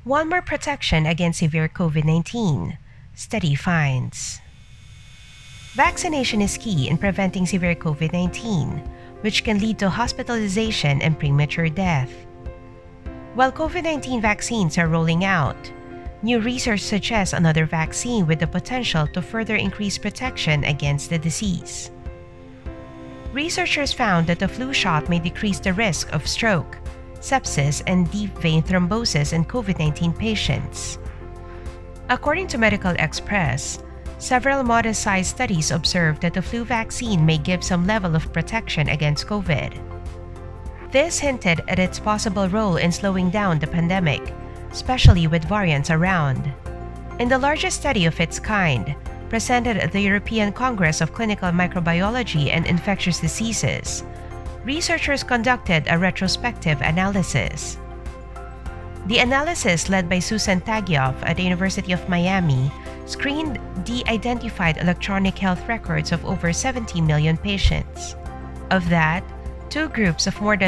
One more protection against severe COVID-19, study finds. Vaccination is key in preventing severe COVID-19, which can lead to hospitalization and premature death. While COVID-19 vaccines are rolling out, new research suggests another vaccine with the potential to further increase protection against the disease. Researchers found that the flu shot may decrease the risk of stroke, sepsis, and deep vein thrombosis in COVID-19 patients. According to Medical Express, several modest-sized studies observed that the flu vaccine may give some level of protection against COVID. This hinted at its possible role in slowing down the pandemic, especially with variants around. In the largest study of its kind, presented at the European Congress of Clinical Microbiology and Infectious Diseases, researchers conducted a retrospective analysis. The analysis, led by Susan Tagioff at the University of Miami, screened de-identified electronic health records of over 70 million patients. Of that, two groups of more than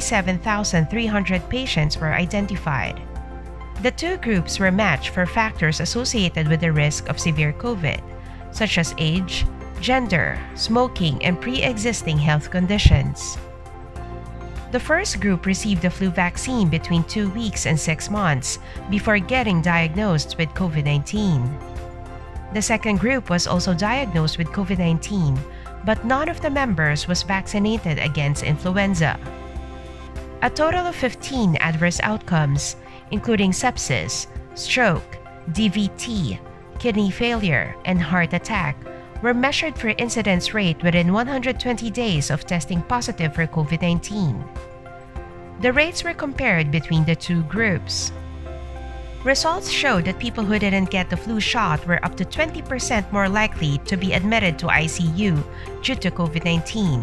37,300 patients were identified. The two groups were matched for factors associated with the risk of severe COVID, such as age, gender, smoking, and pre-existing health conditions. The first group received the flu vaccine between 2 weeks and 6 months before getting diagnosed with COVID-19. The second group was also diagnosed with COVID-19, but none of the members was vaccinated against influenza. A total of 15 adverse outcomes, including sepsis, stroke, DVT, kidney failure, and heart attack, were measured for incidence rate within 120 days of testing positive for COVID-19. The rates were compared between the two groups. Results showed that people who didn't get the flu shot were up to 20% more likely to be admitted to ICU due to COVID-19.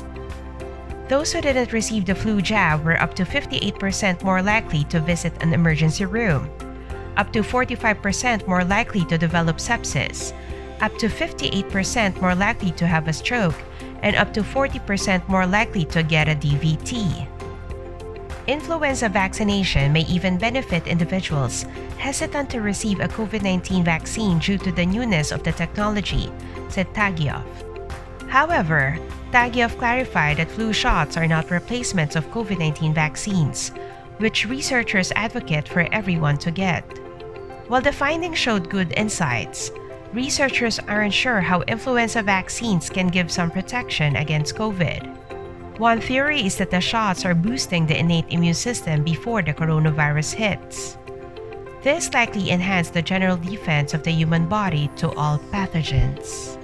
Those who didn't receive the flu jab were up to 58% more likely to visit an emergency room, up to 45% more likely to develop sepsis, up to 58% more likely to have a stroke, and up to 40% more likely to get a DVT. Influenza vaccination may even benefit individuals hesitant to receive a COVID-19 vaccine due to the newness of the technology, said Tagioff. However, Tagioff clarified that flu shots are not replacements of COVID-19 vaccines, which researchers advocate for everyone to get. While the findings showed good insights, researchers aren't sure how influenza vaccines can give some protection against COVID. One theory is that the shots are boosting the innate immune system before the coronavirus hits. This likely enhances the general defense of the human body to all pathogens.